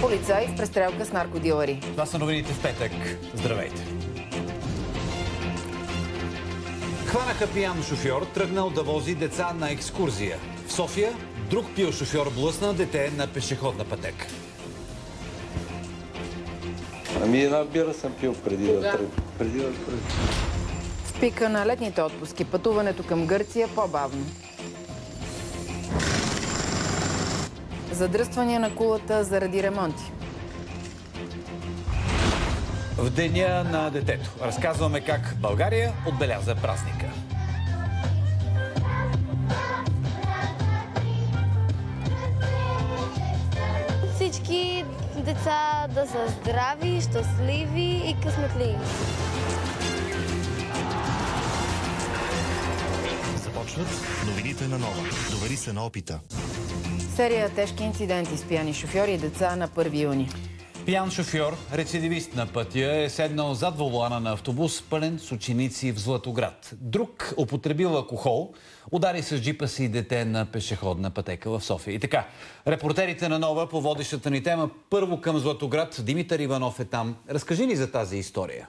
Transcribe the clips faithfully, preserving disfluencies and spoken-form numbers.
Полицай в престрелка с наркодилъри. Това са новините в петък. Здравейте! Хванаха пиян шофьор, тръгнал да вози деца на екскурзия. В София друг пил шофьор блъсна дете на пешеходна пътека. Ами една бира съм пил преди да тръгна. Преди да тръгна. В пика на летните отпуски пътуването към Гърция по-бавно. Задръствания на кулата заради ремонти. В деня на детето разказваме как България отбеляза празника. Всички деца да са здрави, щастливи и късметливи. Започват новините на Нова. Довери се на опита. Серия тежки инциденти с пияни шофьори и деца на първи юни. Пиян шофьор, рецидивист на пътя, е седнал зад волана на автобус, пълен с ученици в Златоград. Друг, употребил алкохол, удари с джипа си дете на пешеходна пътека в София. И така, репортерите на Нова по водещата ни тема първо към Златоград. Димитър Иванов е там. Разкажи ни за тази история.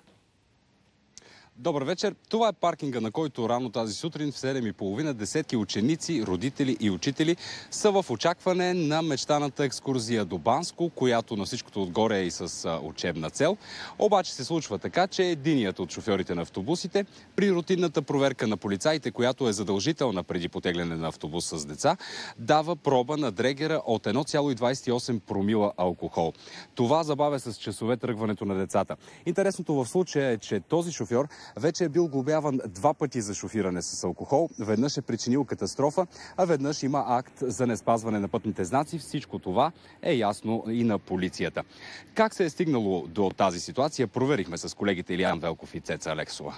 Добър вечер. Това е паркинга, на който рано тази сутрин в седем и половина десетки ученици, родители и учители са в очакване на мечтаната екскурзия до Банско, която на всичкото отгоре е и с учебна цел. Обаче се случва така, че единият от шофьорите на автобусите при рутинната проверка на полицаите, която е задължителна преди потегляне на автобус с деца, дава проба на дрегера от едно цяло двадесет и осем промила алкохол. Това забавя с часове тръгването на децата. Интересното в случая е, че този шофьор вече е бил глобяван два пъти за шофиране с алкохол. Веднъж е причинил катастрофа, а веднъж има акт за неспазване на пътните знаци. Всичко това е ясно и на полицията. Как се е стигнало до тази ситуация, проверихме с колегите Илиян Велков и Цеца Алексова.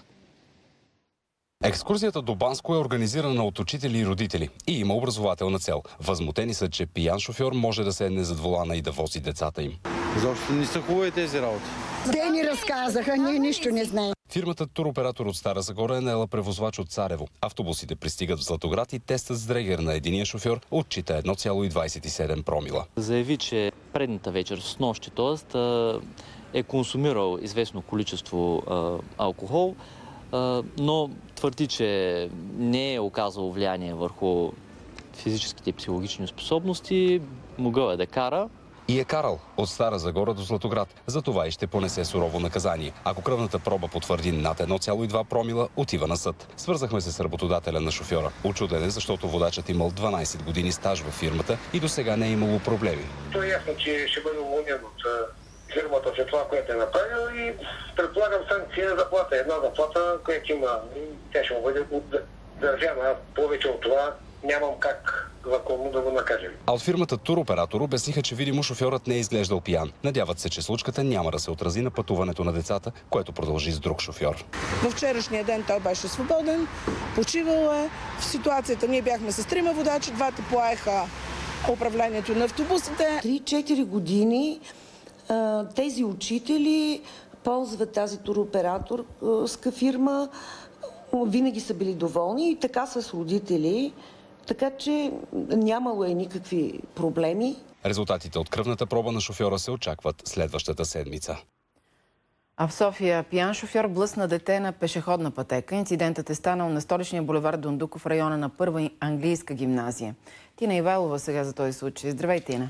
Екскурзията до Банско е организирана от учители и родители и има образователна цел. Възмутени са, че пиян шофьор може да седне зад волана и да вози децата им. Защо не са хубави тези работи? Те ни разказаха, ние нищо не знаем. Фирмата туроператор от Стара Загора е наела превозвач от Царево. Автобусите пристигат в Златоград и тестът с дрегер на единия шофьор отчита едно цяло двадесет и седем промила. Заяви, че предната вечер с нощи, т.е. е консумирал известно количество алкохол, но твърди, че не е оказал влияние върху физическите и психологични способности, могъл е да кара. И е карал от Стара Загора до Златоград. За това и ще понесе сурово наказание. Ако кръвната проба потвърди над едно цяло две промила, отива на съд. Свързахме се с работодателя на шофьора. Учуден е, защото водачът имал дванадесет години стаж във фирмата и до сега не е имало проблеми. То е ясно, че ще бъде уволнен от фирмата след това, което е направил и предполагам санкция заплата. Една заплата, която има, тя ще му бъде държана. Повече от това нямам как законно да го накажем. А от фирмата туроператор обясниха, че видимо шофьорът не е изглеждал пиян. Надяват се, че случката няма да се отрази на пътуването на децата, което продължи с друг шофьор. Във вчерашния ден той беше свободен, почивал е. В ситуацията ние бяхме с трима водачи, двата поеха управлението на автобусите. три-четири години тези учители ползват тази туроператорска фирма, винаги са били доволни и така с родители. Така че нямало е никакви проблеми. Резултатите от кръвната проба на шофьора се очакват следващата седмица. А в София пиян шофьор блъсна дете на пешеходна пътека. Инцидентът е станал на столичния булевард Дондуков в района на Първа английска гимназия. Тина Ивайлова сега за този случай. Здравей, Тина!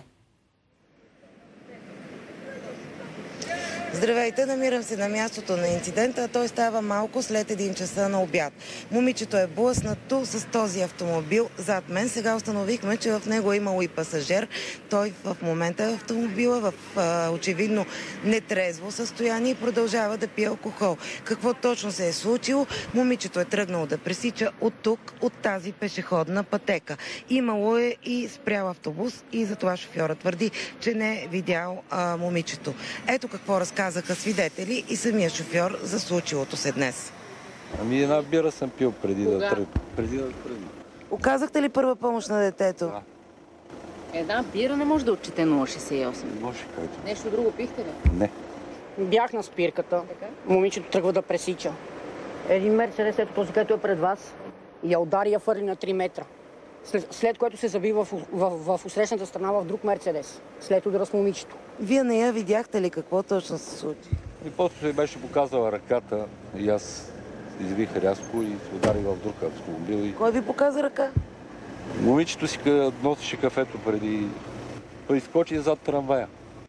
Здравейте, намирам се на мястото на инцидента, а той става малко след един часа на обяд. Момичето е блъснато с този автомобил зад мен. Сега установихме, че в него е имало и пасажир. Той в момента е в автомобила в а, очевидно нетрезво състояние и продължава да пие алкохол. Какво точно се е случило? Момичето е тръгнало да пресича от тук, от тази пешеходна пътека. Имало е и спрял автобус и затова шофьорът твърди, че не е видял а, момичето. Ето какво разказва казаха свидетели и самия шофьор за случилото се днес. Ами една бира съм пил преди да тръгна. Преди да тръгна. Оказахте ли първа помощ на детето? Да. Една бира не може да отчете нула цяло шестдесет и осем. Може, който. Нещо друго пихте ли? Не. Бях на спирката. Така? Момичето тръгва да пресича. Един мерцедес, ето този, който е пред вас, я удари, я фърли на три метра. След, след което се заби в, в, в, в усрещната страна в друг Мерцедес, след удара с момичето. Вие не я видяхте ли какво точно се случи? И после се беше показала ръката и аз извих рязко и се ударих в друг автомобил. И... Кой ви показа ръка? Момичето си носеше кафето преди... Той изскочи зад трамвая.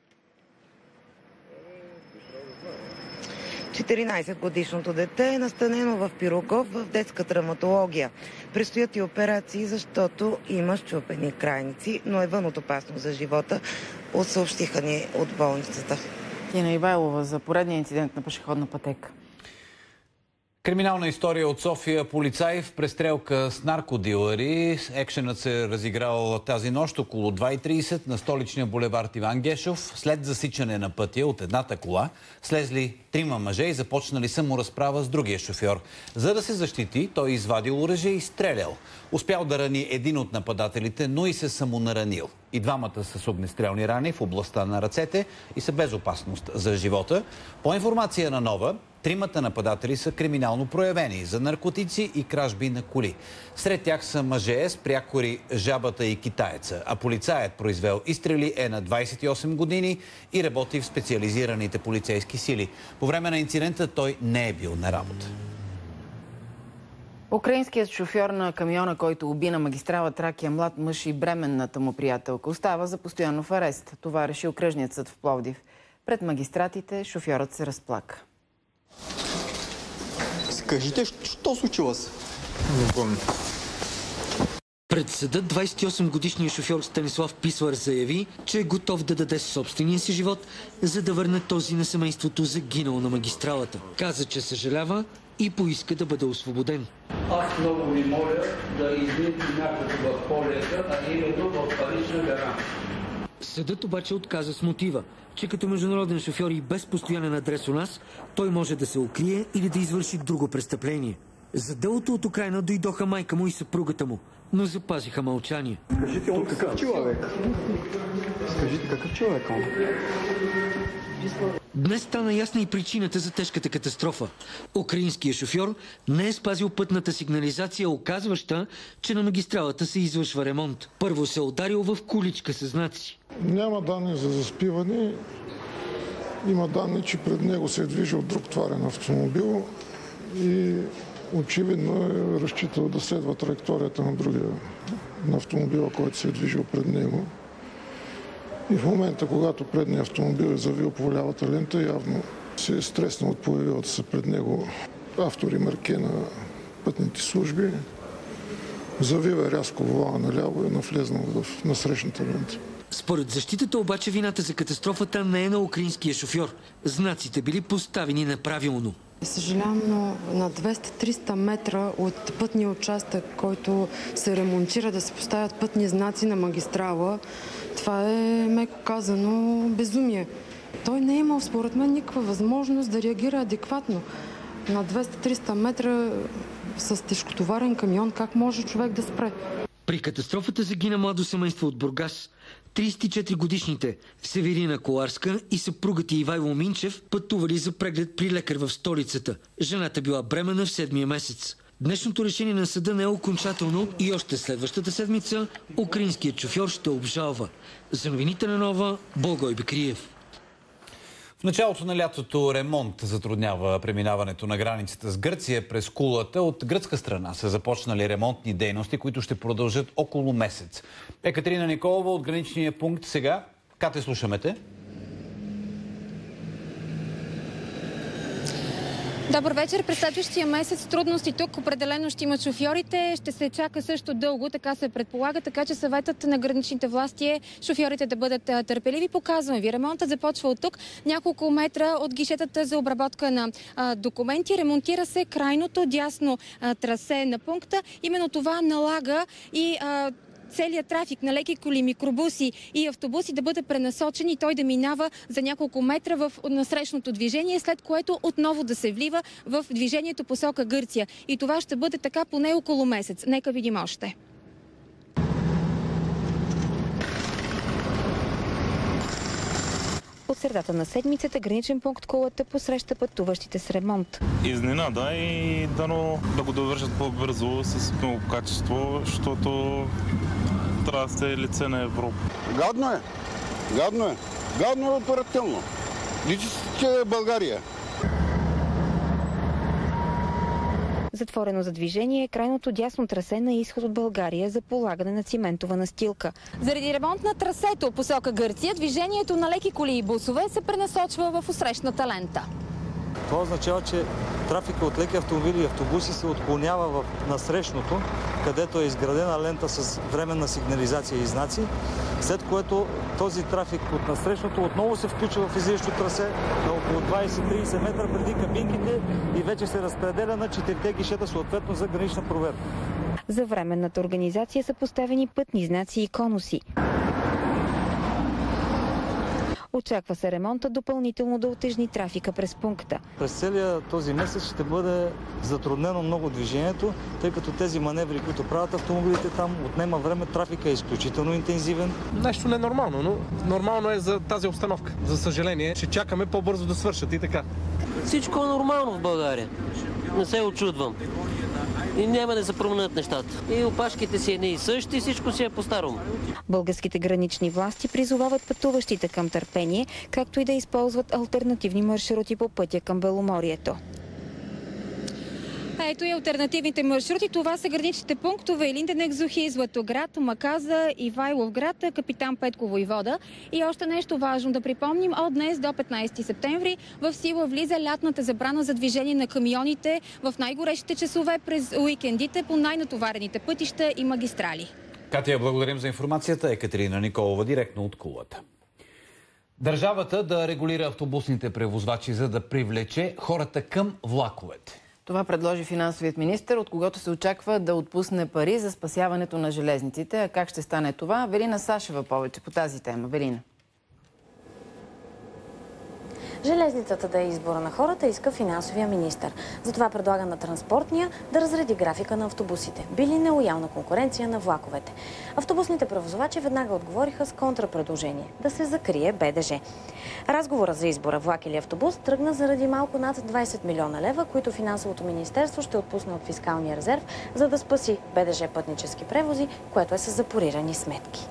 четиринайсетгодишното дете е настанено в Пирогов в детска травматология. Предстоят и операции, защото има счупени крайници, но е вън от опасност за живота, отсъобщиха ни от болницата. Тина Ивайлова за поредния инцидент на пешеходна пътека. Криминална история от София. Полицаи в престрелка с наркодилъри. Екшенът се е разиграл тази нощ около две и трийсет на столичния булевард Иван Гешов. След засичане на пътя от едната кола слезли трима мъже и започнали саморазправа с другия шофьор. За да се защити, той извадил оръжие и стрелял. Успял да рани един от нападателите, но и се самонаранил. И двамата са с огнестрелни рани в областта на ръцете и са без опасност за живота. По информация на Нова, тримата нападатели са криминално проявени за наркотици и кражби на коли. Сред тях са мъже с прякори Жабата и Китаеца, а полицаят, произвел изстрели, е на двайсет и осем години и работи в специализираните полицейски сили. По време на инцидента той не е бил на работа. Украинският шофьор на камиона, който уби на магистрала Тракия млад мъж и бременната му приятелка, остава за постоянно в арест. Това реши окръжният съд в Пловдив. Пред магистратите шофьорът се разплака. Скажите, що случило се? Не помня. Пред съда двайсет и осем годишният шофьор Станислав Пислар заяви, че е готов да даде собствения си живот, за да върне този на семейството загинало на магистралата. Каза, че съжалява и поиска да бъде освободен. Аз много ви моля да излезете някъде в полета, а именно в Парижна гара. Съдът обаче отказа с мотива, че като международен шофьор и без постоянен адрес у нас, той може да се укрие или да извърши друго престъпление. За делото от Украйна дойдоха майка му и съпругата му, но запазиха мълчание. Скажите, он какъв човек? Скажите, какъв човек он? Днес стана ясна и причината за тежката катастрофа. Украинският шофьор не е спазил пътната сигнализация, оказваща, че на магистралата се извършва ремонт. Първо се е ударил в количка с знаци. Няма данни за заспиване. Има данни, че пред него се е движил друг товарен автомобил и очевидно е разчитал да следва траекторията на другия на автомобила, който се е движил пред него. И в момента, когато предният автомобил е завил по лявата лента, явно се е стреснал от появилата се пред него автори марке на пътните служби. Завива рязко волана наляво и е навлезнал в насрещната лента. Според защитата обаче вината за катастрофата не е на украинския шофьор. Знаците били поставени неправилно. Съжалявам, но на двеста до триста метра от пътния участък, който се ремонтира да се поставят пътни знаци на магистрала, това е, меко казано, безумие. Той не е имал, според мен, никаква възможност да реагира адекватно. На двеста до триста метра с тежкотоварен камион, как може човек да спре? При катастрофата загина младо семейство от Бургас. трийсет и четири годишните Северина Коларска и съпругът ѝ Ивайло Минчев пътували за преглед при лекар в столицата. Жената била бременна в седмия месец. Днешното решение на съда не е окончателно и още следващата седмица украинският шофьор ще обжалва. За новините на Нова, Благой Бекриев. В началото на лятото ремонт затруднява преминаването на границата с Гърция през Кулата. От гръцка страна са започнали ремонтни дейности, които ще продължат около месец. Екатерина Николова от граничния пункт сега. Кате, слушаме те. Добър вечер. През следващия месец трудности тук определено ще имат шофьорите. Ще се чака също дълго, така се предполага, така че съветът на граничните власти е шофьорите да бъдат търпеливи. Показваме ви. Ремонтът започва от тук, няколко метра от гишетата за обработка на а, документи. Ремонтира се крайното дясно а, трасе на пункта. Именно това налага и а, целият трафик на леки коли, микробуси и автобуси да бъде пренасочен и той да минава за няколко метра в насрещното движение, след което отново да се влива в движението посока Гърция. И това ще бъде така поне около месец. Нека видим още. От средата на седмицата граничен пункт Кулата посреща пътуващите с ремонт. Изненада и дано да го довършат по-бързо с много качество, защото трябва да се лице на Европа. Гадно е. Гадно е. Гадно е оперативно. Личи че е България. Затворено за движение е крайното дясно трасе на изход от България за полагане на циментова настилка. Заради ремонт на трасето посока Гърция, движението на леки коли и бусове се пренасочва в усрещната лента. Това означава, че трафика от леки автомобили и автобуси се отклонява в насрещното, където е изградена лента с временна сигнализация и знаци, след което този трафик от насрещното отново се включва в излизащо трасе на около двайсет до трийсет метра преди кабинките и вече се разпределя на четирите гишета съответно за гранична проверка. За временната организация са поставени пътни знаци и конуси. Очаква се ремонта допълнително да утежни трафика през пункта. През целия този месец ще бъде затруднено много движението, тъй като тези маневри, които правят автомобилите там, отнема време, трафика е изключително интензивен. Нещо ненормално, но нормално е за тази обстановка. За съжаление, ще чакаме по-бързо да свършат и така. Всичко е нормално в България. Не се очудвам. И няма да се променят нещата. И опашките си едни и същи, всичко си е по-старому. Българските гранични власти призовават пътуващите към търпение, както и да използват алтернативни маршрути по пътя към Беломорието. Ето и алтернативните маршрути. Това са граничните пунктове Илинденек, Зохи, Златоград, Маказа, Ивайловград, Капитан Петко Войвода. И още нещо важно да припомним. От днес до петнайсети септември в сила влиза лятната забрана за движение на камионите в най-горещите часове през уикендите по най-натоварените пътища и магистрали. Катя, благодарим за информацията. Екатерина Николова, директно от Кулата. Държавата да регулира автобусните превозвачи, за да привлече хората към влаковете. Това предложи финансовият министър, от когото се очаква да отпусне пари за спасяването на железниците. А как ще стане това? Велина Сашева повече по тази тема. Велина. Железницата да е избора на хората иска финансовия министър. Затова предлага на транспортния да разреди графика на автобусите. Били нелоялна конкуренция на влаковете. Автобусните превозвачи веднага отговориха с контрапредложение – да се закрие БДЖ. Разговора за избора влак или автобус тръгна заради малко над двайсет милиона лева, които финансовото министерство ще отпусне от фискалния резерв, за да спаси БДЖ пътнически превози, което е с запорирани сметки.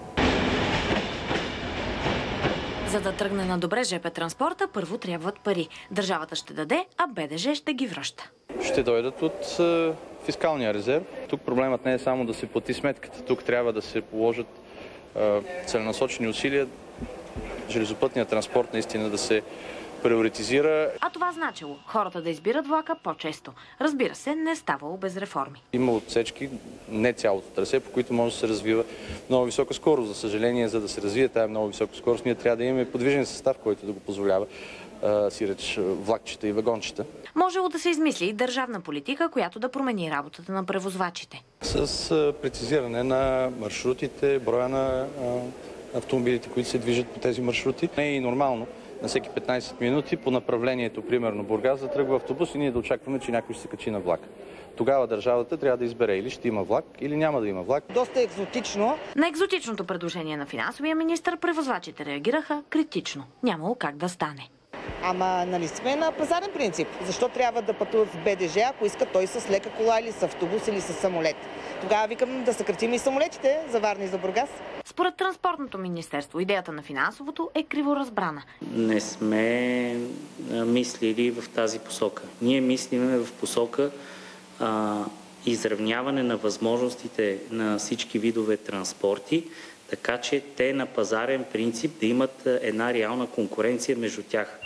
За да тръгне на добре ЖП транспорта, първо трябват пари. Държавата ще даде, а БДЖ ще ги връща. Ще дойдат от е, фискалния резерв. Тук проблемът не е само да се плати сметката. Тук трябва да се положат е, целенасочени усилия, железопътният транспорт наистина да се приоритизира. А това значило хората да избират влака по-често. Разбира се, не е ставало без реформи. Има отсечки, не цялото трасе, по които може да се развива много висока скорост. За съжаление, за да се развие тази много висока скорост, ние трябва да имаме подвижен състав, който да го позволява, си реч влакчета и вагончета. Можело да се измисли и държавна политика, която да промени работата на превозвачите. С прецизиране на маршрутите, броя на автомобилите, които се движат по тези маршрути. Не е и нормално на всеки петнайсет минути по направлението, примерно Бургас, да тръгва автобус и ние да очакваме, че някой ще се качи на влак. Тогава държавата трябва да избере или ще има влак, или няма да има влак. Доста екзотично. На екзотичното предложение на финансовия министър превозвачите реагираха критично. Нямало как да стане. Ама нали сме на пазарен принцип? Защо трябва да пътуват с БДЖ, ако иска той с лека кола или с автобус или с самолет? Тогава викам да съкратим и самолетите за Варна и за Бургас. Според Транспортното министерство, идеята на финансовото е криворазбрана. Не сме мислили в тази посока. Ние мислиме в посока а, изравняване на възможностите на всички видове транспорти, така че те на пазарен принцип да имат една реална конкуренция между тях.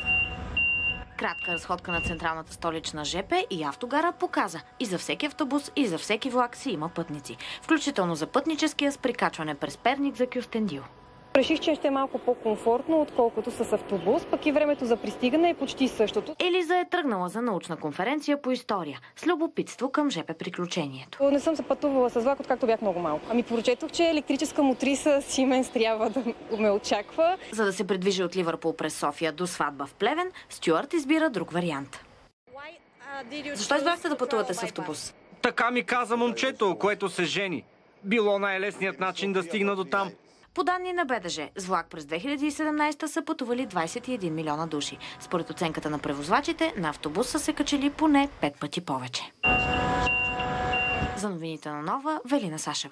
Кратка разходка на централната столична ЖП и автогара показа и за всеки автобус, и за всеки влак си има пътници. Включително за пътническия с прикачване през Перник за Кюстендил. Реших, че ще е малко по-комфортно, отколкото с автобус, пък и времето за пристигане е почти същото. Елиза е тръгнала за научна конференция по история с любопитство към ЖП приключението. Не съм се пътувала с влак, откакто бях много малко. Ами прочетох, че електрическа мотриса Сименс трябва да ме очаква. За да се придвижи от Ливърпул през София до сватба в Плевен, Стюарт избира друг вариант. Защо избрахте да пътувате с автобус? Така ми каза момчето, което се жени. Било най-лесният начин да стигна до там. По данни на БДЖ, с влак през две хиляди и седемнадесета са пътували двадесет и един милиона души. Според оценката на превозвачите, на автобус са се качили поне пет пъти повече. За новините на Нова, Велина Сашева.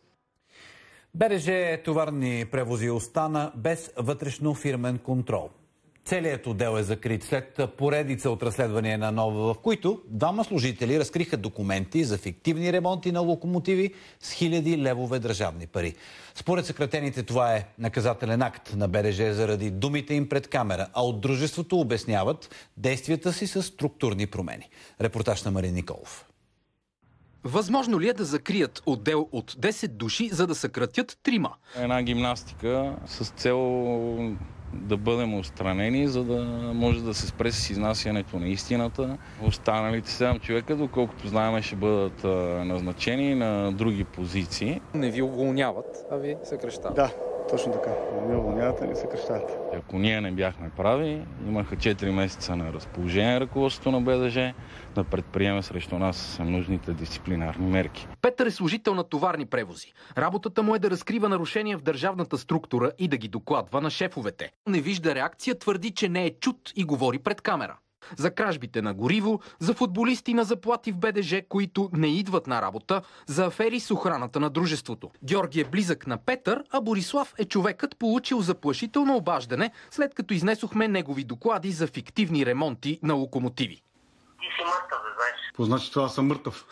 БДЖ товарни превози остана без вътрешно фирмен контрол. Целият отдел е закрит след поредица от разследвания на Нова, в които двама служители разкриха документи за фиктивни ремонти на локомотиви с хиляди левове държавни пари. Според съкратените това е наказателен акт на БДЖ заради думите им пред камера, а от дружеството обясняват действията си с структурни промени. Репортаж на Марин Николов. Възможно ли е да закрият отдел от десет души, за да съкратят трима? Една гимнастика с цел да бъдем отстранени, за да може да се спре с изнасянето на истината. Останалите седем човека, доколкото знаем, ще бъдат назначени на други позиции. Не ви уволняват, а ви съкращават. Да, точно така. Не ви уволняват, а ви съкращават. Ако ние не бяхме прави, имаха четири месеца на разположение ръководството на БДЖ да предприеме срещу нас нужните дисциплинарни мерки. Петър е служител на товарни превози. Работата му е да разкрива нарушения в държавната структура и да ги докладва на шефовете. Не вижда реакция, твърди, че не е чут и говори пред камера. За кражбите на гориво, за футболисти на заплати в БДЖ, които не идват на работа, за афери с охраната на дружеството. Георги е близък на Петър, а Борислав е човекът, получил заплашително обаждане, след като изнесохме негови доклади за фиктивни ремонти на локомотиви. Ти си мъртъв, бе, знаеш. Позначи това съм мъртъв.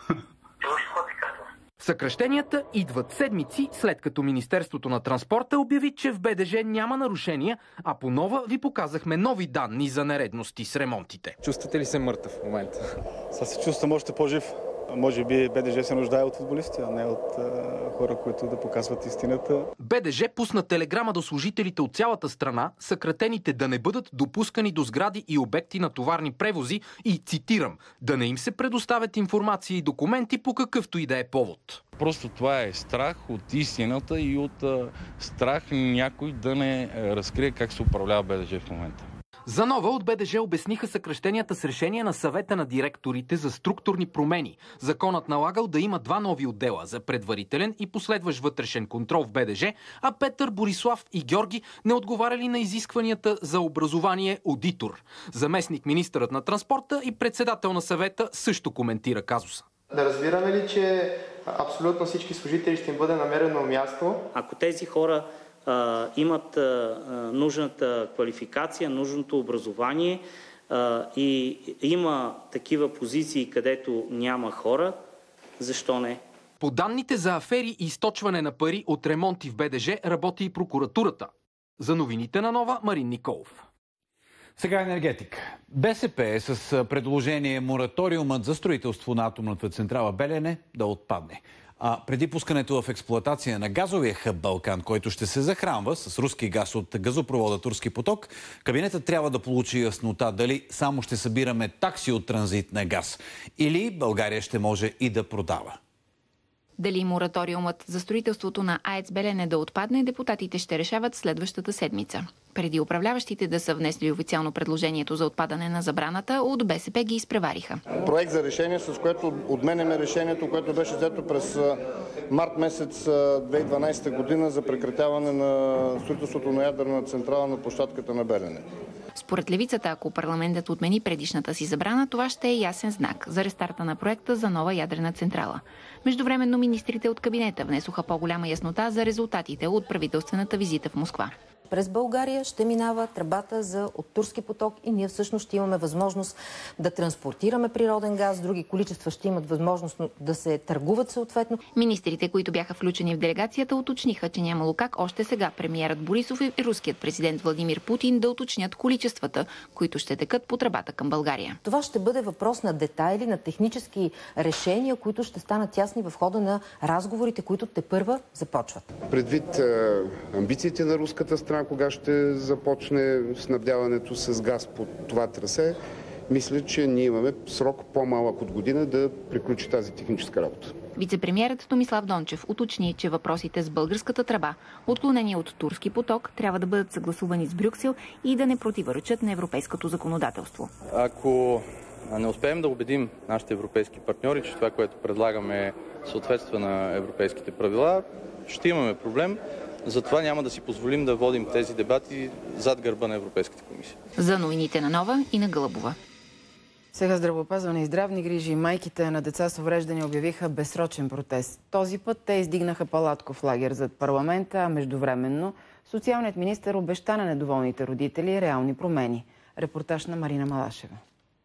Съкращенията идват седмици, след като Министерството на транспорта обяви, че в БДЖ няма нарушения, а по Нова ви показахме нови данни за нередности с ремонтите. Чувствате ли се мъртъв в момента? Сега се чувствам още по-жив. Може би БДЖ се нуждае от футболисти, а не от а, хора, които да показват истината. БДЖ пусна телеграма до служителите от цялата страна, съкратените да не бъдат допускани до сгради и обекти на товарни превози и, цитирам, да не им се предоставят информация и документи по какъвто и да е повод. Просто това е страх от истината и от а, страх някой да не разкрие как се управлява БДЖ в момента. За Нова от БДЖ обясниха съкращенията с решение на съвета на директорите за структурни промени. Законът налагал да има два нови отдела за предварителен и последващ вътрешен контрол в БДЖ, а Петър, Борислав и Георги не отговаряли на изискванията за образование одитор. Заместник министърът на транспорта и председател на съвета също коментира казуса. Да разбираме ли, че абсолютно всички служители ще им бъде намерено място? Ако тези хора а, имат а, нужната квалификация, нужното образование а, и има такива позиции, където няма хора, защо не? По данните за афери и източване на пари от ремонти в БДЖ работи и прокуратурата. За новините на Нова, Марин Николов. Сега енергетика. БСП е с предложение мораториумът за строителство на атомната централа Белене да отпадне. А преди пускането в експлоатация на газовия хъб Балкан, който ще се захранва с руски газ от газопровода Турски поток, кабинетът трябва да получи яснота дали само ще събираме такси от транзит на газ или България ще може и да продава. Дали мораториумът за строителството на АЕЦ Белене да отпадне, депутатите ще решават следващата седмица. Преди управляващите да са внесли официално предложението за отпадане на забраната, от БСП ги изпревариха. Проект за решение, с което отменяме решението, което беше взето през март месец две хиляди и дванадесета година за прекратяване на строителството на ядрена централа на площадката на Белене. Според левицата, ако парламентът отмени предишната си забрана, това ще е ясен знак за рестарта на проекта за нова ядрена централа. Междувременно министрите от кабинета внесоха по-голяма яснота за резултатите от правителствената визита в Москва. През България ще минава тръбата за от Турски поток и ние всъщност ще имаме възможност да транспортираме природен газ, други количества ще имат възможност да се търгуват съответно. Министрите, които бяха включени в делегацията, уточниха, че нямало как още сега премиерът Борисов и руският президент Владимир Путин да уточнят количествата, които ще текат по тръбата към България. Това ще бъде въпрос на детайли, на технически решения, които ще станат ясни в хода на разговорите, които тепърва започват. Предвид а, амбициите на руската страна, кога ще започне снабдяването с газ по това трасе, мисля, че ние имаме срок по-малък от година да приключи тази техническа работа. Вицепремиерът Томислав Дончев уточни, че въпросите с българската тръба, отклонени от Турски поток, трябва да бъдат съгласувани с Брюксел и да не противоречат на европейското законодателство. Ако не успеем да убедим нашите европейски партньори, че това, което предлагаме, съответства на европейските правила, ще имаме проблем. Затова няма да си позволим да водим тези дебати зад гърба на Европейската комисия. За новините на Нова и на Гълъбова. Сега здравеопазване и здравни грижи. Майките на деца с увреждания обявиха безсрочен протест. Този път те издигнаха палатков лагер зад парламента, а междувременно социалният министър обеща на недоволните родители реални промени. Репортаж на Марина Малашева.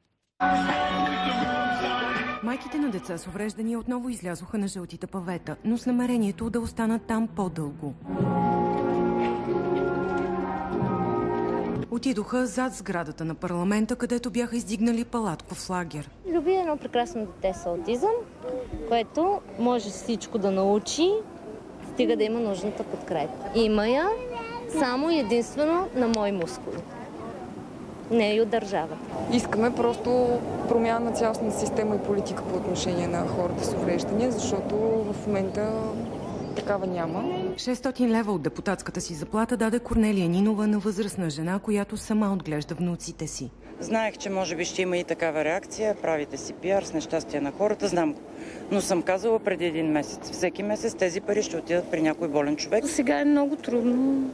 Майките на деца с увреждания отново излязоха на жълтите павета, но с намерението да останат там по-дълго. Отидоха зад сградата на парламента, където бяха издигнали палатков лагер. Люби едно прекрасно дете с аутизъм, което може всичко да научи, стига да има нужната подкрепа. Има я само единствено на мои мускули. Не и от държавата. Искаме просто промяна на цялостната система и политика по отношение на хората с увреждания, защото в момента такава няма. шестстотин лева от депутатската си заплата даде Корнелия Нинова на възрастна жена, която сама отглежда внуците си. Знаех, че може би ще има и такава реакция. Правите си пиар с нещастие на хората, знам го. Но съм казала преди един месец. Всеки месец тези пари ще отидат при някой болен човек. Сега е много трудно.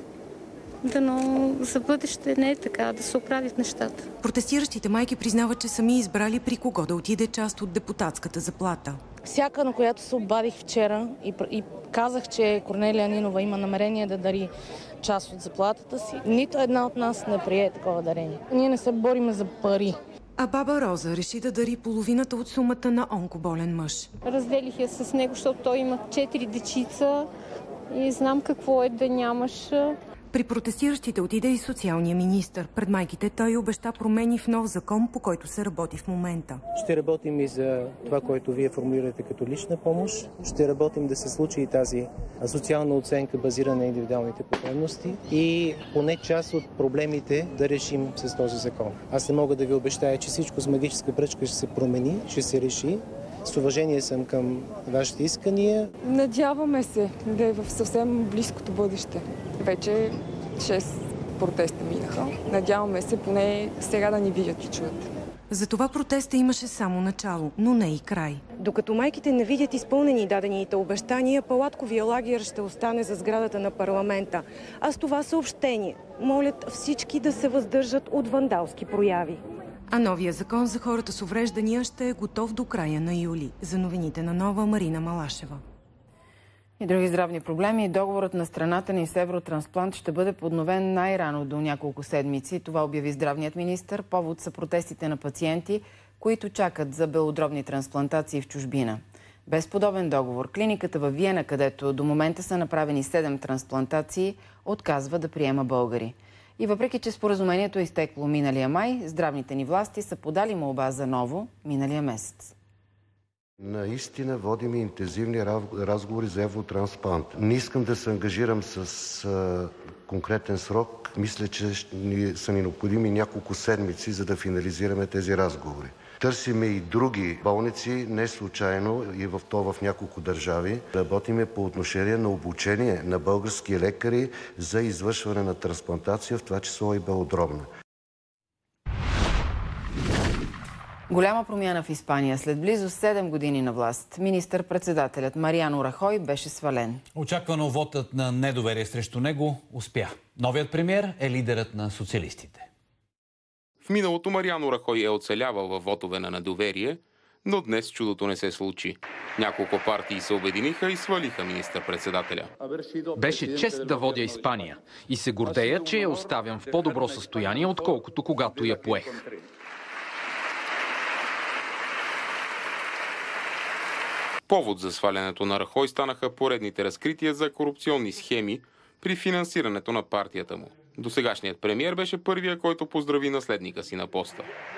Дано за бъдеще не е така, да се оправят нещата. Протестиращите майки признават, че сами избрали при кого да отиде част от депутатската заплата. Всяка, на която се обадих вчера и, и казах, че Корнелия Нинова има намерение да дари част от заплатата си, нито една от нас не прие такова дарение. Ние не се бориме за пари. А баба Роза реши да дари половината от сумата на онкоболен мъж. Разделих я с него, защото той има четири дечица и знам какво е да нямаш. При протестиращите отиде и социалния министър. Пред майките той обеща промени в нов закон, по който се работи в момента. Ще работим и за това, което вие формулирате като лична помощ. Ще работим да се случи и тази социална оценка, базирана на индивидуалните потребности и поне част от проблемите да решим с този закон. Аз не мога да ви обещая, че всичко с магическа пръчка ще се промени, ще се реши. С уважение съм към вашите искания. Надяваме се да е в съвсем близкото бъдеще. Вече шест протеста минаха. Надяваме се поне сега да ни видят и чуят. За това протеста имаше само начало, но не и край. Докато майките не видят изпълнени дадените обещания, палатковия лагер ще остане за сградата на парламента. А с това съобщение молят всички да се въздържат от вандалски прояви. А новия закон за хората с увреждания ще е готов до края на юли. За новините на Нова, Марина Малашева. И други здравни проблеми. Договорът на страната ни с Евротрансплант ще бъде подновен най-рано до няколко седмици. Това обяви здравният министър. Повод са протестите на пациенти, които чакат за белодробни трансплантации в чужбина. Без подобен договор, клиниката във Виена, където до момента са направени седем трансплантации, отказва да приема българи. И въпреки, че споразумението е изтекло миналия май, здравните ни власти са подали молба за ново миналия месец. Наистина водим интензивни разговори за Евротрансплант. Не искам да се ангажирам с а, конкретен срок. Мисля, че ни, са ни необходими няколко седмици, за да финализираме тези разговори. Търсиме и други болници, не случайно и в то в няколко държави. Работиме по отношение на обучение на български лекари за извършване на трансплантация, в това число и белодробна. Голяма промяна в Испания. След близо седем години на власт, министър-председателят Мариано Рахой беше свален. Очаквано вотът на недоверие срещу него успя. Новият премиер е лидерът на социалистите. В миналото Мариано Рахой е оцелявал във вотове на недоверие, но днес чудото не се случи. Няколко партии се обединиха и свалиха министър-председателя. Беше чест да водя Испания и се гордея, че я оставям в по-добро състояние, отколкото когато я поех. Повод за свалянето на Рахой станаха поредните разкрития за корупционни схеми при финансирането на партията му. Досегашният премиер беше първия, който поздрави наследника си на поста.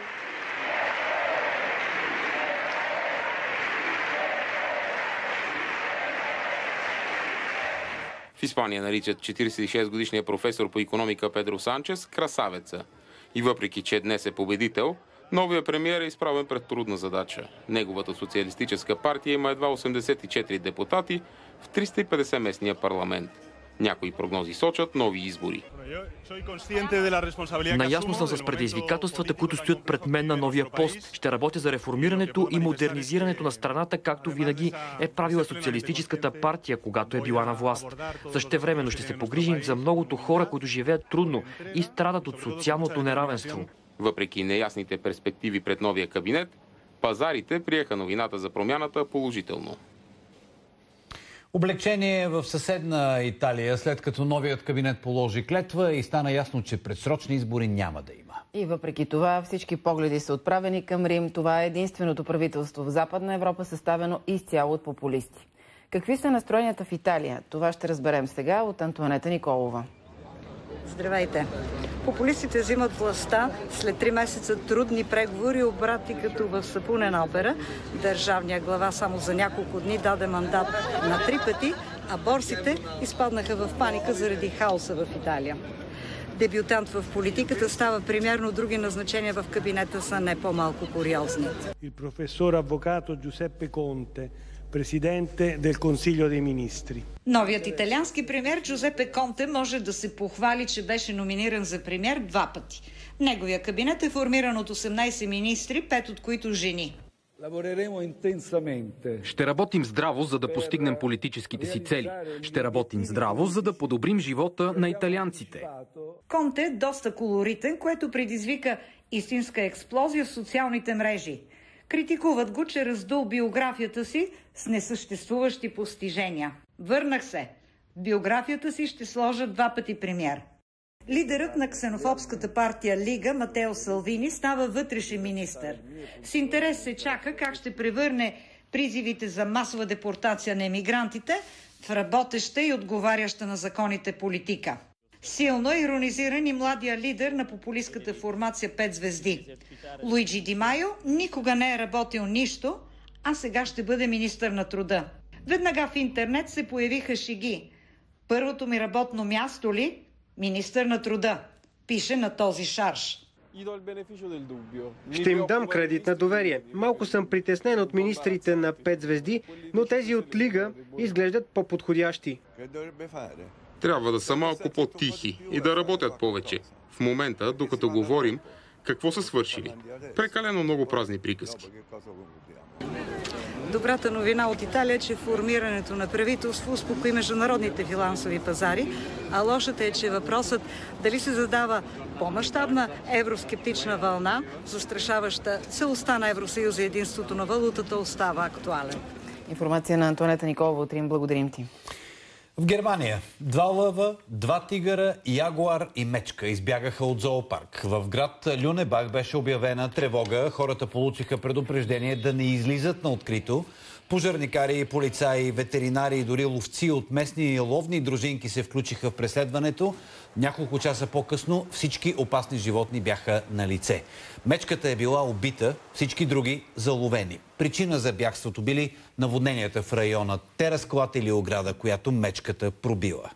В Испания наричат четиридесет и шест годишния професор по икономика Педро Санчес красавеца. И въпреки, че днес е победител, новия премиер е изправен пред трудна задача. Неговата социалистическа партия има едва осемдесет и четири депутати в триста и петдесет местния парламент. Някои прогнози сочат нови избори. Наясно съм с предизвикателствата, които стоят пред мен на новия пост. Ще работя за реформирането и модернизирането на страната, както винаги е правила социалистическата партия, когато е била на власт. Същевременно ще се погрижим за многото хора, които живеят трудно и страдат от социалното неравенство. Въпреки неясните перспективи пред новия кабинет, пазарите приеха новината за промяната положително. Облегчение в съседна Италия, след като новият кабинет положи клетва и стана ясно, че предсрочни избори няма да има. И въпреки това всички погледи са отправени към Рим. Това е единственото правителство в Западна Европа, съставено изцяло от популисти. Какви са настроенията в Италия? Това ще разберем сега от Антоанета Николова. Здравейте! Популистите взимат властта след три месеца трудни преговори, обрати като в сапунена опера. Държавният глава само за няколко дни даде мандат на три пъти, а борсите изпаднаха в паника заради хаоса в Италия. Дебютант в политиката става премиер, други назначения в кабинета са не по-малко куриозни. Il professor avvocato Giuseppe Conte, президенте del Consiglio dei Ministri. Новият италиански премиер Джузепе Конте може да се похвали, че беше номиниран за премиер два пъти. Неговия кабинет е формиран от осемнайсет министри, пет от които жени. Ще работим здраво, за да постигнем политическите си цели. Ще работим здраво, за да подобрим живота на италианците. Конте е доста колоритен, което предизвика истинска експлозия в социалните мрежи. Критикуват го, че раздул биографията си с несъществуващи постижения. Върнах се. В биографията си ще сложа два пъти премиер. Лидерът на ксенофобската партия Лига Матео Салвини става вътрешен министър. С интерес се чака как ще превърне призивите за масова депортация на емигрантите в работеща и отговаряща на законите политика. Силно е иронизиран и младия лидер на популистката формация пет звезди. Луиджи Ди Майо никога не е работил нищо, а сега ще бъде министър на труда. Веднага в интернет се появиха шеги. Първото ми работно място ли? Министър на труда. Пише на този шарж. Ще им дам кредит на доверие. Малко съм притеснен от министрите на пет звезди, но тези от Лига изглеждат по-подходящи. Трябва да са малко по-тихи и да работят повече. В момента, докато говорим, какво са свършили? Прекалено много празни приказки. Добрата новина от Италия е, че формирането на правителство успокои международните финансови пазари, а лошата е, че въпросът дали се задава по-мащабна евроскептична вълна, застрашаваща целостта на Евросъюза и единството на валутата, остава актуален. Информация на Антоанета Николова от Рим. Благодарим ти. В Германия два лъва, два тигъра, ягуар и мечка избягаха от зоопарк. В град Люнебах беше обявена тревога. Хората получиха предупреждение да не излизат на открито. Пожарникари, полицаи, ветеринари и дори ловци от местни ловни дружинки се включиха в преследването. Няколко часа по-късно всички опасни животни бяха на лице. Мечката е била убита, всички други заловени. Причина за бягството били наводненията в района. Те разклатили ограда, която мечката пробила.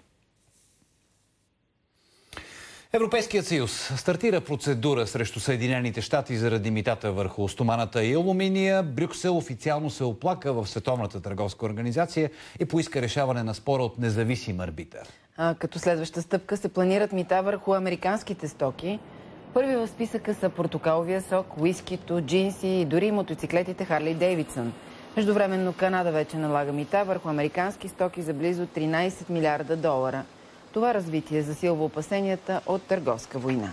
Европейският съюз стартира процедура срещу Съединените щати заради митата върху стоманата и алуминия. Брюксел официално се оплака в Световната търговска организация и поиска решаване на спора от независим арбитър. А, като следваща стъпка се планират мита върху американските стоки. Първи в списъка са портокаловия сок, уискито, джинси и дори мотоциклетите Харли Дейвидсън. Междувременно Канада вече налага мита върху американски стоки за близо тринайсет милиарда долара. Това развитие засилва опасенията от търговска война.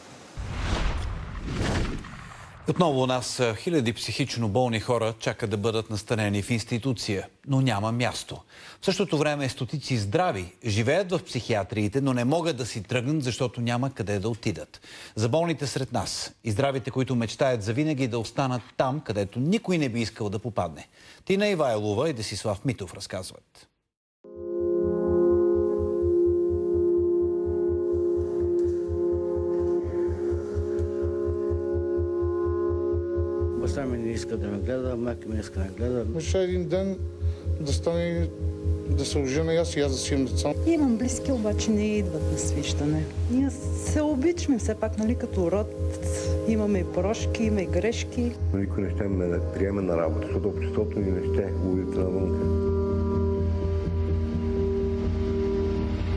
Отново у нас хиляди психично болни хора чакат да бъдат настанени в институция, но няма място. В същото време стотици здрави живеят в психиатриите, но не могат да си тръгнат, защото няма къде да отидат. За болните сред нас и здравите, които мечтаят завинаги да останат там, където никой не би искал да попадне. Тина Ивайлова и Десислав Митов разказват. Баща ми не иска да ме гледа, майка ми не иска да ме гледа. Мечта един ден да стане, да се ожена и аз и аз да си имам деца. Имам близки, обаче не идват на свищане. Ние се обичаме все пак, нали, като род. Имаме и порошки, има и грешки. Никой не ще ме приеме на работа, защото обществото ни не ще улица навънка.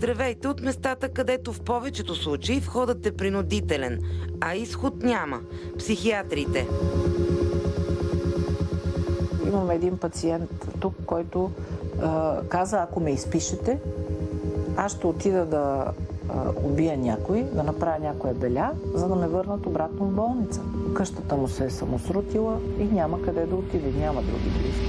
Здравейте от местата, където в повечето случаи входът е принудителен, а изход няма. Психиатрите. Имаме един пациент тук, който а, каза, ако ме изпишете, аз ще отида да а, убия някой, да направя някоя беля, за да ме върнат обратно в болница. Къщата му се е самосрутила и няма къде да отиде, няма други близки.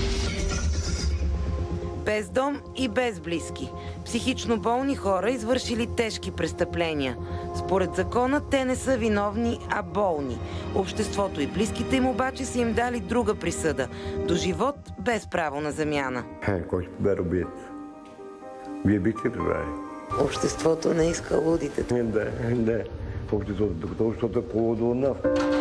Без дом и без близки. Психично болни хора, извършили тежки престъпления. Според закона те не са виновни, а болни. Обществото и близките им обаче са им дали друга присъда. До живот без право на замяна. Е, кой ще бе убият? Вие бихте прибрали? Обществото не иска лудите. Да, да. Обществото, докато обществото е по-лудо.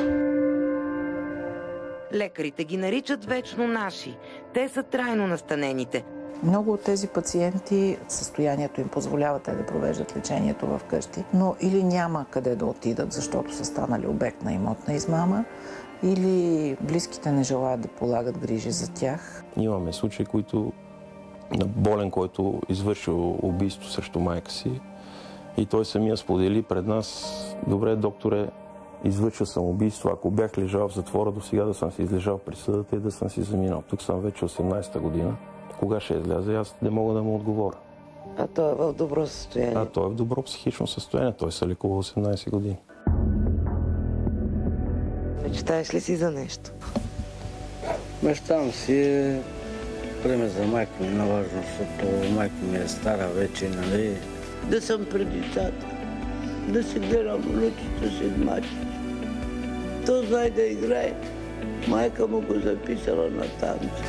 Лекарите ги наричат вечно наши. Те са трайно настанените. Много от тези пациенти, състоянието им позволява те да провеждат лечението в къщи, но или няма къде да отидат, защото са станали обект на имотна измама, или близките не желаят да полагат грижи за тях. Имаме случаи, които на болен, който извършил убийство срещу майка си и той самия сподели пред нас: добре, докторе, извършил съм убийство, ако бях лежал в затвора до сега, да съм си излежал присъдата и да съм си заминал. Тук съм вече осемнадесета година. Кога ще изляза, аз не мога да му отговоря. А той е в добро състояние? А той е в добро психично състояние. Той се лекува осемнадесет години. Мечтаеш ли си за нещо? Мечтам си, пример за майка ми, наважно, защото майка ми е стара вече, нали? Да съм пред децата, да си гледам внуците си мачи. То знае да играе. Майка му го записала на танци.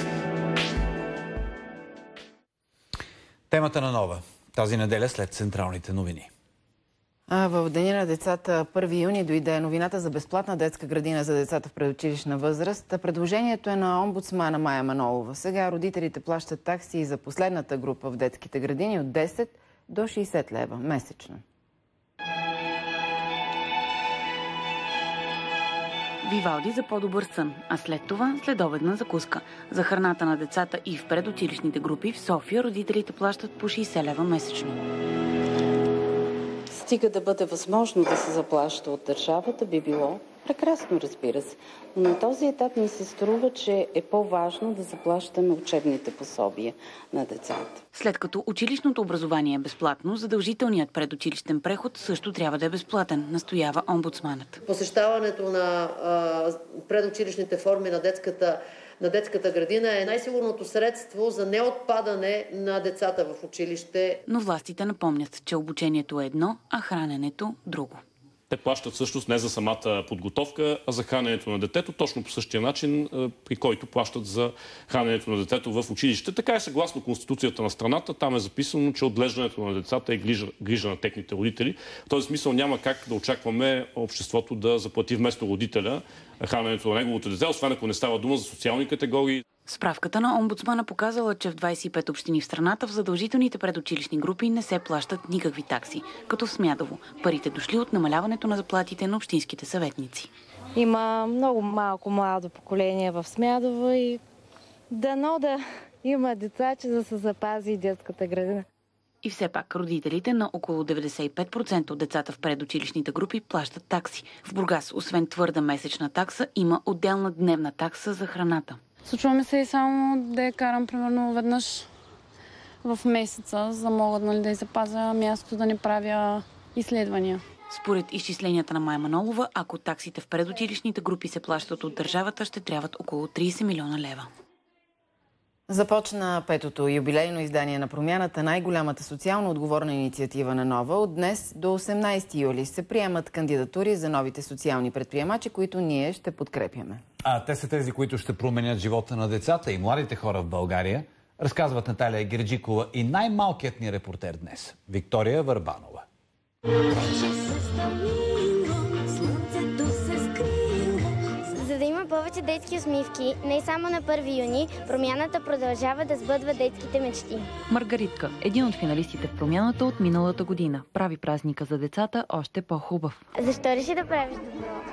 Темата на Нова. Тази неделя след централните новини. А в Деня на децата първи юни дойде новината за безплатна детска градина за децата в предучилищна възраст. Предложението е на омбудсмана Мая Манолова. Сега родителите плащат такси за последната група в детските градини от десет до шейсет лева месечно. Вивалди за по-добър сън, а след това следобедна закуска. За храната на децата и в предучилищните групи в София родителите плащат по шейсет лева месечно. Стига да бъде възможно да се заплаща от държавата, би било прекрасно, разбира се. Но на този етап ми се струва, че е по-важно да заплащаме учебните пособия на децата. След като училищното образование е безплатно, задължителният предучилищен преход също трябва да е безплатен, настоява омбудсманът. Посещаването на а, предучилищните форми на детската на детската градина е най-сигурното средство за неотпадане на децата в училище. Но властите напомнят, че обучението е едно, а храненето друго. Те плащат всъщност не за самата подготовка, а за храненето на детето, точно по същия начин, при който плащат за храненето на детето в училище. Така е съгласно Конституцията на страната. Там е записано, че отглеждането на децата е грижа, грижа на техните родители. В този смисъл няма как да очакваме обществото да заплати вместо родителя храненето на неговото дете, освен ако не става дума за социални категории. Справката на омбудсмана показала, че в двадесет и пет общини в страната в задължителните предучилищни групи не се плащат никакви такси, като в Смядово. Парите дошли от намаляването на заплатите на общинските съветници. Има много малко младо поколение в Смядово и дано да има деца, че да се запази детската градина. И все пак родителите на около деветдесет и пет процента от децата в предучилищните групи плащат такси. В Бургас, освен твърда месечна такса, има отделна дневна такса за храната. Случва ми се и само да я карам примерно веднъж в месеца, за да мога, нали, да й запазя място, да не правя изследвания. Според изчисленията на Мая Манолова, ако таксите в предучилищните групи се плащат от държавата, ще трябват около тридесет милиона лева. Започна петото юбилейно издание на Промяната, най-голямата социално отговорна инициатива на Нова. От днес до осемнадесети юли се приемат кандидатури за новите социални предприемачи, които ние ще подкрепяме. А те са тези, които ще променят живота на децата и младите хора в България, разказват Наталия Герджикова и най-малкият ни репортер днес – Виктория Върбанова. За да има повече детски усмивки, не само на първи юни, Промяната продължава да сбъдва детските мечти. Маргаритка, един от финалистите в Промяната от миналата година, прави празника за децата още по-хубав. Защо реши да правиш добро?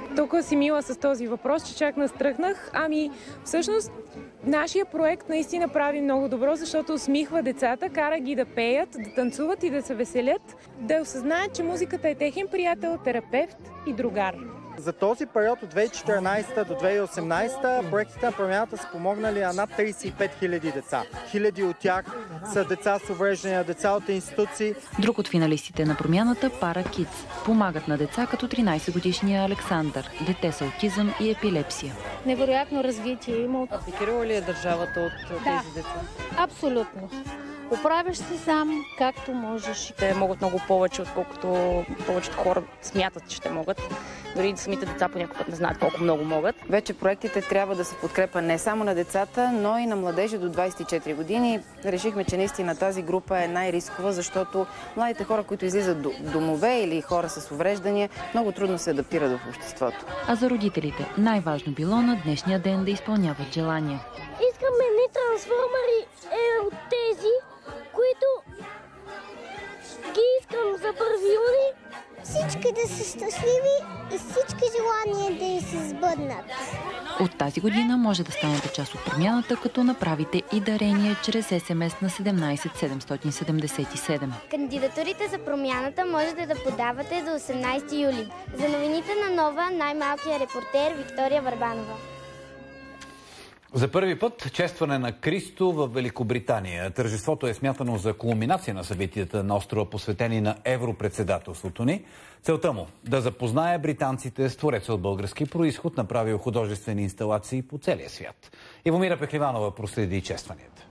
толкова си мила с този въпрос, че чак настръхнах. Ами, всъщност, нашия проект наистина прави много добро, защото усмихва децата, кара ги да пеят, да танцуват и да се веселят, да осъзнаят, че музиката е техен приятел, терапевт и другар. За този период от две хиляди и четиринадесета до две хиляди и осемнадесета проектите на промяната са помогнали на над тридесет и пет хиляди деца. Хиляди от тях са деца с увреждания, деца от институции. Друг от финалистите на промяната – Para Kids. Помагат на деца като тринадесетгодишния Александър, дете с аутизъм и епилепсия. Невероятно развитие има. Абдикирала ли е държавата от Да, тези деца? абсолютно. Оправяш се сам както можеш. Те могат много повече, отколкото повечето хора смятат, че ще могат. Дори самите деца по някой път не знаят колко много могат. Вече проектите трябва да се подкрепа не само на децата, но и на младежи до двадесет и четири години. Решихме, че наистина тази група е най-рискова, защото младите хора, които излизат до домове или хора с увреждания, много трудно се адаптират в обществото. А за родителите най-важно било на днешния ден да изпълняват желания. Искаме ни трансформери е от тези, които ги искам за първи юни. Всички да са щастливи и всички желания да им се сбъднат. От тази година може да станете част от промяната, като направите и дарение чрез ес ем ес на седемнадесет седемстотин седемдесет и седем. Кандидатурите за промяната можете да подавате до осемнадесети юли. За новините на Нова, най-малкият репортер Виктория Върбанова. За първи път честване на Кристо в Великобритания. Тържеството е смятано за кулминация на събитията на острова, посветени на европредседателството ни. Целта му – да запознае британците с твореца от български произход, направил художествени инсталации по целия свят. Ивомира Пехливанова проследи честванията.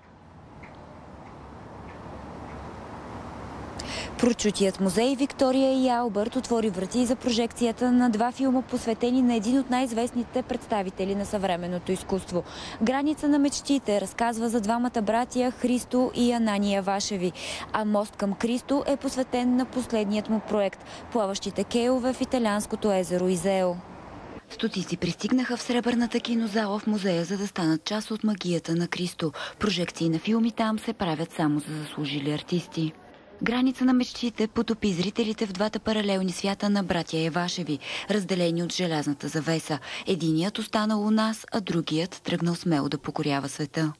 Прочутият музей Виктория и Албърт отвори врати за прожекцията на два филма, посветени на един от най-известните представители на съвременното изкуство. "Граница на мечтите" разказва за двамата братия Христо и Анания Вашеви, а "Мост към Кристо" е посветен на последният му проект – плаващите кейове в италианското езеро Изео. Стотици пристигнаха в Сребърната кинозала в музея, за да станат част от магията на Кристо. Прожекции на филми там се правят само за заслужили артисти. "Граница на мечтите" потопи зрителите в двата паралелни свята на братя Евашеви, разделени от желязната завеса. Единият останал у нас, а другият тръгнал смело да покорява света.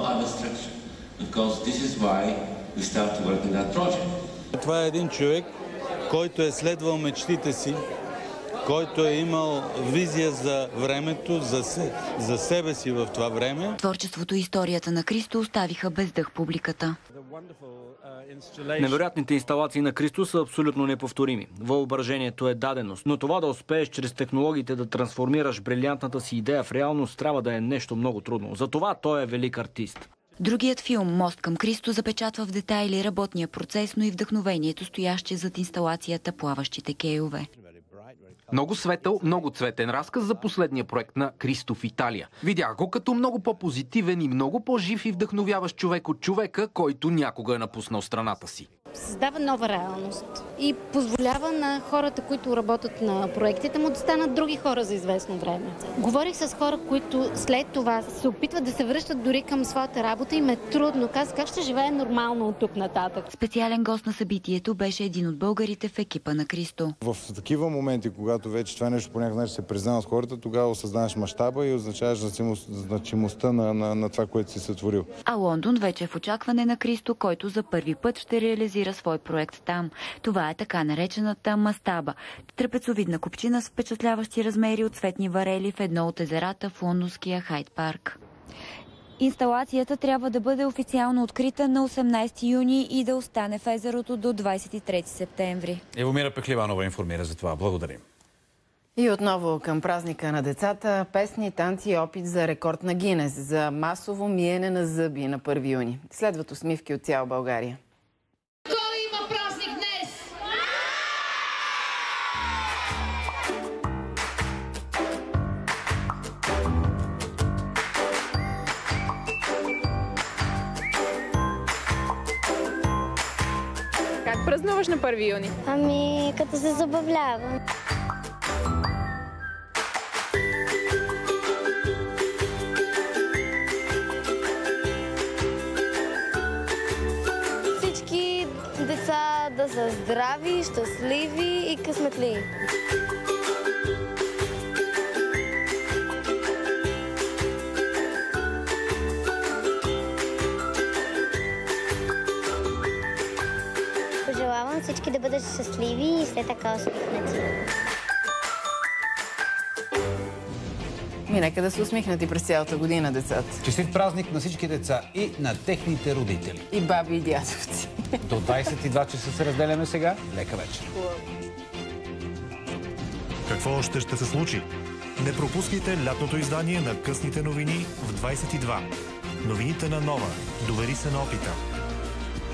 Това е един човек, който е следвал мечтите си, който е имал визия за времето, за, се, за себе си в това време. Творчеството и историята на Кристо оставиха без дъх публиката. Невероятните инсталации на Кристо са абсолютно неповторими. Въображението е даденост, но това да успееш чрез технологиите да трансформираш брилянтната си идея в реалност трябва да е нещо много трудно. Затова той е велик артист. Другият филм "Мост към Кристо" запечатва в детайли работния процес, но и вдъхновението, стояще зад инсталацията "Плаващите кейове". Много светъл, много цветен разказ за последния проект на Кристо в Италия. Видях го като много по-позитивен и много по-жив и вдъхновяващ човек от човека, който някога е напуснал страната си. Създава нова реалност и позволява на хората, които работят на проектите му, да станат други хора за известно време. Говорих с хора, които след това се опитват да се връщат дори към своята работа и им е трудно. Казах, как ще живее нормално от тук нататък. Специален гост на събитието беше един от българите в екипа на Кристо. В такива моменти, когато вече това нещо по някакъв начин се признава от хората, тогава осъзнаваш мащаба и означаваш значимостта на, на, на това, което си сътворил. А Лондон вече е в очакване на Кристо, който за първи път ще реализира свой проект там. Това е така наречената мастаба. Трапецовидна купчина с впечатляващи размери от цветни варели в едно от езерата в лондонския Хайд парк. Инсталацията трябва да бъде официално открита на осемнадесети юни и да остане в езерото до двадесет и трети септември. Евомира Пехливанова информира за това. Благодарим. И отново към празника на децата. Песни, танци и опит за рекорд на Гинес за масово миене на зъби на първи юни. Следват усмивки от цяла България. Кой има празник днес? Как празнуваш на първи юни? Ами, като се забавлявам. Всички деца да са здрави, щастливи и късметливи. пожелавам всички да бъдат щастливи и след така усмихнати. Ми нека да се усмихнат и през цялата година децата. Честит празник на всички деца и на техните родители. И баби и дядовци. До двадесет и два часа се разделяме сега. Лека вечер. Какво още ще се случи? Не пропускайте лятното издание на късните новини в двадесет и два. Новините на Нова. Довери се на опита.